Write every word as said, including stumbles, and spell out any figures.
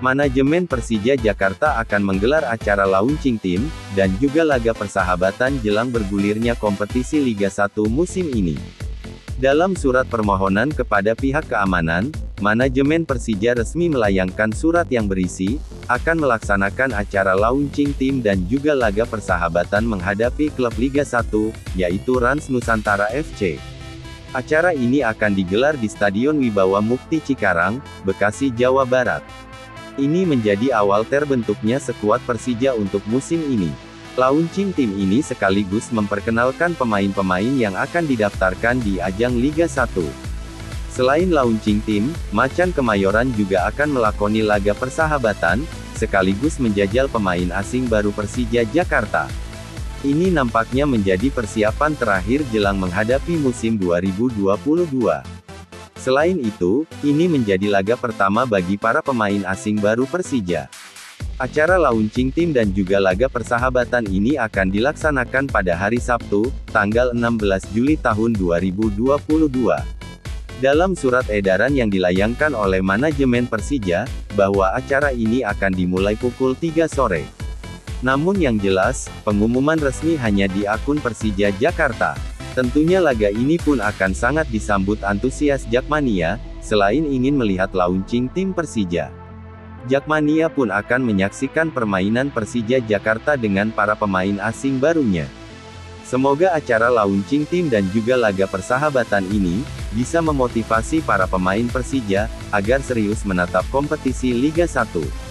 Manajemen Persija Jakarta akan menggelar acara launching tim, dan juga laga persahabatan jelang bergulirnya kompetisi Liga satu musim ini. Dalam surat permohonan kepada pihak keamanan, manajemen Persija resmi melayangkan surat yang berisi, akan melaksanakan acara launching tim dan juga laga persahabatan menghadapi klub Liga satu, yaitu Rans Nusantara F C. Acara ini akan digelar di Stadion Wibawa Mukti Cikarang, Bekasi, Jawa Barat. Ini menjadi awal terbentuknya skuad Persija untuk musim ini. Launching tim ini sekaligus memperkenalkan pemain-pemain yang akan didaftarkan di ajang Liga satu. Selain launching tim, Macan Kemayoran juga akan melakoni laga persahabatan, sekaligus menjajal pemain asing baru Persija Jakarta. Ini nampaknya menjadi persiapan terakhir jelang menghadapi musim dua ribu dua puluh dua. Selain itu, ini menjadi laga pertama bagi para pemain asing baru Persija. Acara launching tim dan juga laga persahabatan ini akan dilaksanakan pada hari Sabtu, tanggal enam belas Juli tahun dua ribu dua puluh dua. Dalam surat edaran yang dilayangkan oleh manajemen Persija, bahwa acara ini akan dimulai pukul tiga sore. Namun yang jelas, pengumuman resmi hanya di akun Persija Jakarta. Tentunya laga ini pun akan sangat disambut antusias Jakmania, selain ingin melihat launching tim Persija. Jakmania pun akan menyaksikan permainan Persija Jakarta dengan para pemain asing barunya. Semoga acara launching tim dan juga laga persahabatan ini, bisa memotivasi para pemain Persija, agar serius menatap kompetisi Liga satu.